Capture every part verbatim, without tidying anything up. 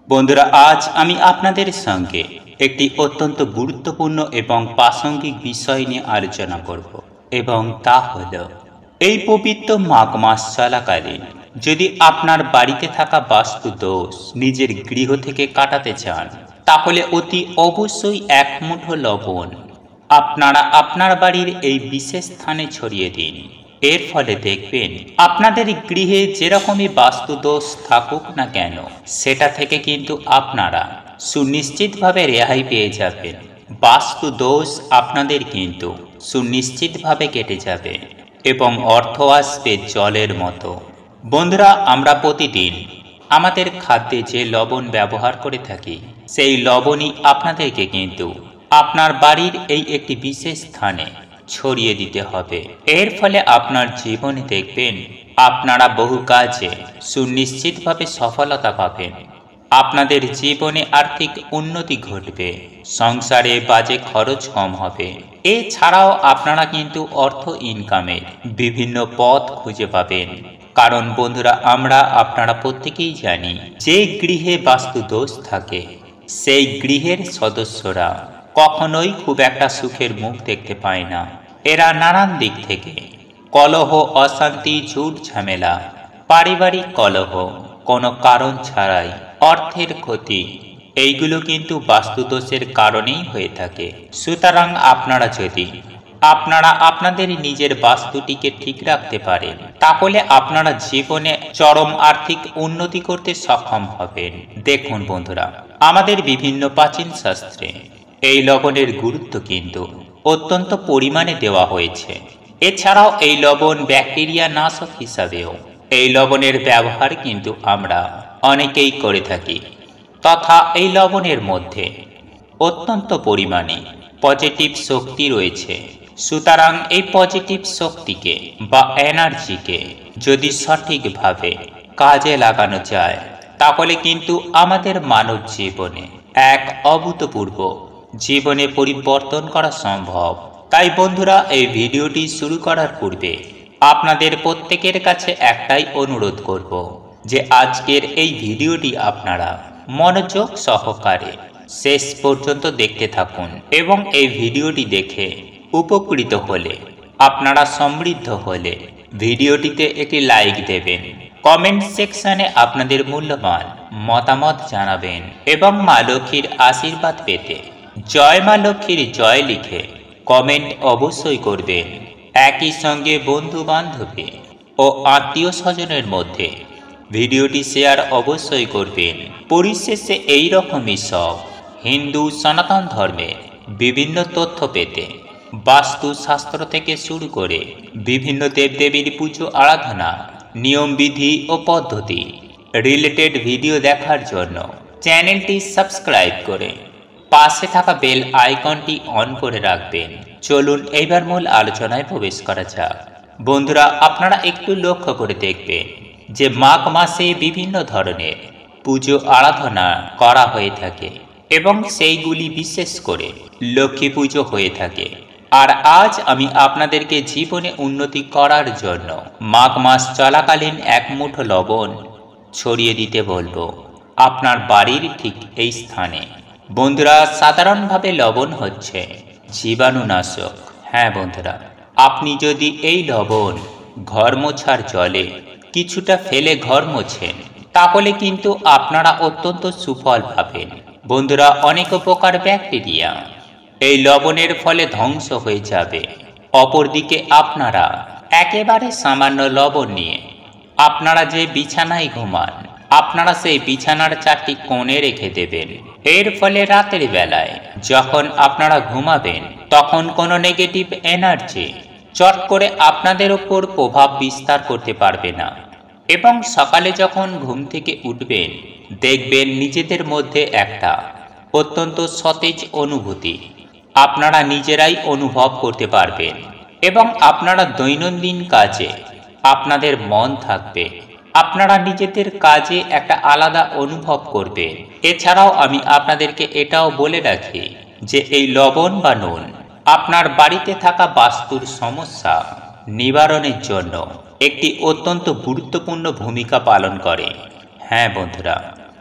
বন্ধুরা, আজ আমি আপনাদের সঙ্গে একটি অত্যন্ত গুরুত্বপূর্ণ এবং প্রাসঙ্গিক বিষয় নিয়ে আলোচনা করব, এবং তা হল এই পবিত্র মাঘ মাস চলাকালীন যদি আপনার বাড়িতে থাকা বাস্তু দোষ নিজের গৃহ থেকে কাটাতে চান, তাহলে অতি অবশ্যই এক মুঠো লবণ আপনারা আপনার বাড়ির এই বিশেষ স্থানে ছড়িয়ে দিন। এর ফলে দেখবেন আপনাদের গৃহে যেরকমই বাস্তু দোষ থাকুক না কেন, সেটা থেকে কিন্তু আপনারা সুনিশ্চিতভাবে রেহাই পেয়ে যাবেন। বাস্তু দোষ আপনাদের কিন্তু সুনিশ্চিতভাবে কেটে যাবে এবং অর্থ আসবে জলের মতো। বন্ধুরা, আমরা প্রতিদিন আমাদের খাদ্যে যে লবণ ব্যবহার করে থাকি, সেই লবণই আপনাদেরকে কিন্তু আপনার বাড়ির এই একটি বিশেষ স্থানে ছড়িয়ে দিতে হবে। এর ফলে আপনার জীবনে দেখবেন আপনারা বহু কাজে সুনিশ্চিতভাবে সফলতা পাবেন। আপনাদের জীবনে আর্থিক উন্নতি ঘটবে, সংসারে বাজে খরচ কম হবে। এছাড়াও আপনারা কিন্তু অর্থ ইনকামের বিভিন্ন পথ খুঁজে পাবেন। কারণ বন্ধুরা, আমরা আপনারা প্রত্যেকেই জানি, যে গৃহে বাস্তু দোষ থাকে সেই গৃহের সদস্যরা কখনোই খুব একটা সুখের মুখ দেখতে পায় না। এরা নানান দিক থেকে কলহ, অশান্তি, ঝুট ঝামেলা, পারিবারিক কলহ, কোনো কারণ ছাড়াই অর্থের ক্ষতি, এইগুলো কিন্তু বাস্তুদোষের কারণেই হয়ে থাকে। সুতরাং আপনারা যদি আপনারা আপনাদের নিজের বাস্তুটিকে ঠিক রাখতে পারেন, তাহলে আপনারা জীবনে চরম আর্থিক উন্নতি করতে সক্ষম হবেন। দেখুন বন্ধুরা, আমাদের বিভিন্ন প্রাচীন শাস্ত্রে এই লবণের গুরুত্ব কিন্তু অত্যন্ত পরিমাণে দেওয়া হয়েছে। এছাড়াও এই লবণ ব্যাকটেরিয়া নাশক হিসাবেও এই লবণের ব্যবহার কিন্তু আমরা অনেকেই করে থাকি, তথা এই লবণের মধ্যে অত্যন্ত পরিমাণে পজিটিভ শক্তি রয়েছে। সুতরাং এই পজিটিভ শক্তিকে বা এনার্জিকে যদি সঠিকভাবে কাজে লাগানো যায়, তাহলে কিন্তু আমাদের মানব জীবনে এক অভূতপূর্ব জীবনে পরিবর্তন করা সম্ভব। তাই বন্ধুরা, এই ভিডিওটি শুরু করার পূর্বে আপনাদের প্রত্যেকের কাছে একটাই অনুরোধ করব, যে আজকের এই ভিডিওটি আপনারা মনোযোগ সহকারে শেষ পর্যন্ত দেখতে থাকুন, এবং এই ভিডিওটি দেখে উপকৃত হলে, আপনারা সমৃদ্ধ হলে ভিডিওটিতে একটি লাইক দেবেন, কমেন্ট সেকশনে আপনাদের মূল্যবান মতামত জানাবেন, এবং মা লক্ষ্মীর আশীর্বাদ পেতে জয় মা লক্ষ্মীর জয় লিখে কমেন্ট অবশ্যই করবেন। একই সঙ্গে বন্ধু বান্ধবী ও আত্মীয় স্বজনের মধ্যে ভিডিওটি শেয়ার অবশ্যই করবেন। পরিশেষে এই রকমই সব হিন্দু সনাতন ধর্মের বিভিন্ন তথ্য পেতে, বাস্তুশাস্ত্র থেকে শুরু করে বিভিন্ন দেবদেবীর পুজো আরাধনা, নিয়মবিধি ও পদ্ধতি রিলেটেড ভিডিও দেখার জন্য চ্যানেলটি সাবস্ক্রাইব করে পাশে থাকা বেল আইকনটি অন করে রাখবেন। চলুন এইবার মূল আলোচনায় প্রবেশ করা যাক। বন্ধুরা, আপনারা একটু লক্ষ্য করে দেখবেন যে মাঘ মাসে বিভিন্ন ধরনের পুজো আরাধনা করা হয়ে থাকে, এবং সেইগুলি বিশেষ করে লক্ষ্মী পুজো হয়ে থাকে। আর আজ আমি আপনাদেরকে জীবনে উন্নতি করার জন্য মাঘ মাস চলাকালীন এক মুঠো লবণ ছড়িয়ে দিতে বলবো আপনার বাড়ির ঠিক এই স্থানে। বন্ধুরা, সাধারণভাবে লবণ হচ্ছে জীবাণুনাশক। হ্যাঁ বন্ধুরা, আপনি যদি এই লবণ ঘর মোছার জলে কিছুটা ফেলে ঘর মোছেন, তাহলে কিন্তু আপনারা অত্যন্ত সুফল পাবেন। বন্ধুরা, অনেক প্রকার ব্যাকটেরিয়া এই লবণের ফলে ধ্বংস হয়ে যাবে। অপরদিকে আপনারা একেবারে সামান্য লবণ নিয়ে আপনারা যে বিছানায় ঘুমান, আপনারা সেই বিছানার চারটি কোণে রেখে দেবেন। এর ফলে রাতের বেলায় যখন আপনারা ঘুমাবেন, তখন কোনো নেগেটিভ এনার্জি চট করে আপনাদের ওপর প্রভাব বিস্তার করতে পারবে না, এবং সকালে যখন ঘুম থেকে উঠবেন, দেখবেন নিজেদের মধ্যে একটা অত্যন্ত সতেজ অনুভূতি আপনারা নিজেরাই অনুভব করতে পারবেন, এবং আপনারা দৈনন্দিন কাজে আপনাদের মন থাকবে, আপনারা নিজেদের কাজে একটা আলাদা অনুভব করবেন। এছাড়াও আমি আপনাদেরকে এটাও বলে রাখি যে এই লবণ বা নুন আপনার বাড়িতে থাকা বাস্তুর সমস্যা নিবারণের জন্য একটি অত্যন্ত গুরুত্বপূর্ণ ভূমিকা পালন করে। হ্যাঁ বন্ধুরা,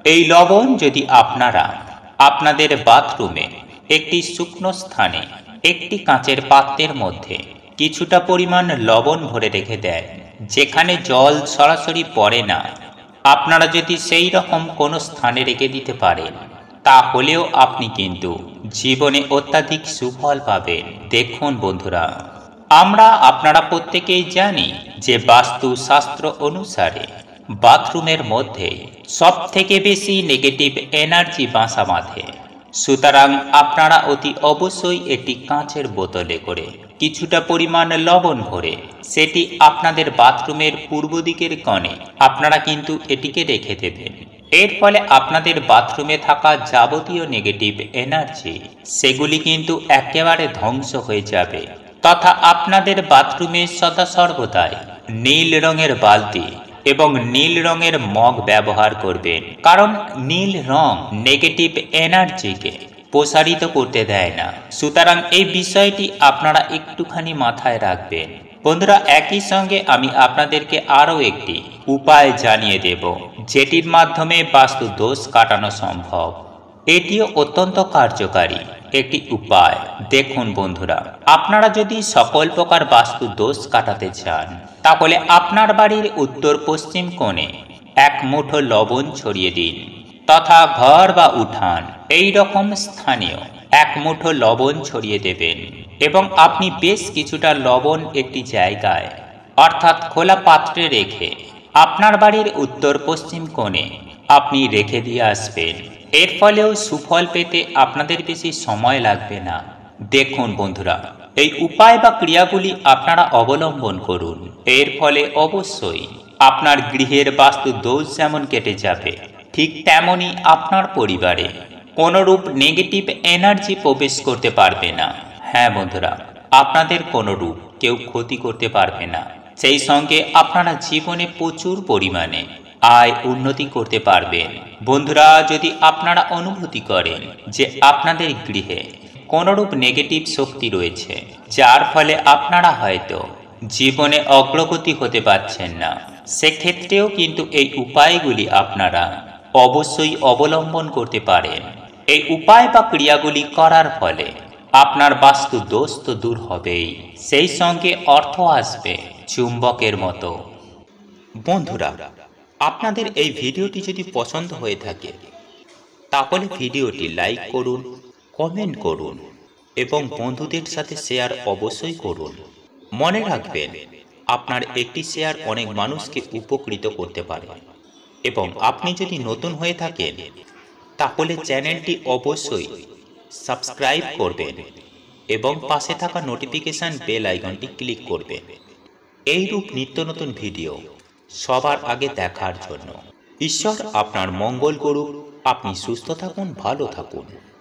এই লবণ যদি আপনারা আপনাদের বাথরুমে একটি শুকনো স্থানে একটি কাঁচের পাত্রের মধ্যে কিছুটা পরিমাণ লবণ ভরে রেখে দেন, যেখানে জল সরাসরি পড়ে না, আপনারা যদি সেই রকম কোনো স্থানে রেখে দিতে পারেন, তাহলেও আপনি কিন্তু জীবনে অত্যাধিক সুফল পাবেন। দেখুন বন্ধুরা, আমরা আপনারা প্রত্যেকেই জানি যে বাস্তুশাস্ত্র অনুসারে বাথরুমের মধ্যে সব থেকে বেশি নেগেটিভ এনার্জি বাসা বাঁধে। সুতরাং আপনারা অতি অবশ্যই একটি কাঁচের বোতলে করে কিছুটা পরিমাণ লবণ ভরে সেটি আপনাদের বাথরুমের পূর্ব দিকের কোণে আপনারা কিন্তু এটিকে রেখে দেবেন। এর ফলে আপনাদের বাথরুমে থাকা যাবতীয় নেগেটিভ এনার্জি সেগুলি কিন্তু একেবারে ধ্বংস হয়ে যাবে, তথা আপনাদের বাথরুমে সদা সর্বদাই নীল রঙের বালতি এবং নীল রঙের মগ ব্যবহার করবেন, কারণ নীল রং নেগেটিভ এনার্জিকে প্রসারিত করতে দেয় না। সুতরাং এই বিষয়টি আপনারা একটুখানি মাথায় রাখবেন। বন্ধুরা, একই সঙ্গে আমি আপনাদেরকে আরও একটি উপায় জানিয়ে দেব, যেটির মাধ্যমে বাস্তু দোষ কাটানো সম্ভব। এটিও অত্যন্ত কার্যকারী একটি উপায়। দেখুন বন্ধুরা, আপনারা যদি সকল প্রকার বাস্তু দোষ কাটাতে চান, তাহলে আপনার বাড়ির উত্তর পশ্চিম কোণে এক মুঠো লবণ ছড়িয়ে দিন, তথা ঘর বা উঠান এই রকম স্থানীয় এক মুঠো লবণ ছড়িয়ে দেবেন এবং আপনি বেশ কিছুটা লবণ একটি জায়গায় অর্থাৎ খোলা পাত্রে রেখে আপনার বাড়ির উত্তর পশ্চিম কোণে আপনি রেখে দিয়ে আসবেন। এর ফলেও সুফল পেতে আপনাদের বেশি সময় লাগবে না। দেখুন বন্ধুরা, এই উপায় বা ক্রিয়াগুলি আপনারা অবলম্বন করুন। এর ফলে অবশ্যই আপনার গৃহের বাস্তু দোষ যেমন কেটে যাবে, ঠিক তেমনই আপনার পরিবারে কোনরূপ নেগেটিভ এনার্জি প্রবেশ করতে পারবে না। হ্যাঁ বন্ধুরা, আপনাদের কোনরূপ কেউ ক্ষতি করতে পারবে না। সেই সঙ্গে আপনারা জীবনে প্রচুর পরিমাণে আয় উন্নতি করতে পারবেন। বন্ধুরা, যদি আপনারা অনুভূতি করেন যে আপনাদের গৃহে কোনরূপ নেগেটিভ শক্তি রয়েছে, যার ফলে আপনারা হয়তো জীবনে অগ্রগতি হতে পারছেন না, সেক্ষেত্রেও কিন্তু এই উপায়গুলি আপনারা অবশ্যই অবলম্বন করতে পারেন। এই উপায় বা ক্রিয়াগুলি করার ফলে আপনার বাস্তু দোষ তো দূর হবেই, সেই সঙ্গে অর্থ আসবে চুম্বকের মতো। বন্ধুরা, আপনাদের এই ভিডিওটি যদি পছন্দ হয়ে থাকে, তাহলে ভিডিওটি লাইক করুন, কমেন্ট করুন এবং বন্ধুদের সাথে শেয়ার অবশ্যই করুন। মনে রাখবেন, আপনার একটি শেয়ার অনেক মানুষকে উপকৃত করতে পারে। এবং আপনি যদি নতুন হয়ে থাকেন, তাহলে চ্যানেলটি অবশ্যই সাবস্ক্রাইব করবেন এবং পাশে থাকা নোটিফিকেশন বেল আইকনটি ক্লিক করবেন, এইরূপ নিত্য নতুন ভিডিও সবার আগে দেখার জন্য। ঈশ্বর আপনার মঙ্গল করুক। আপনি সুস্থ থাকুন, ভালো থাকুন।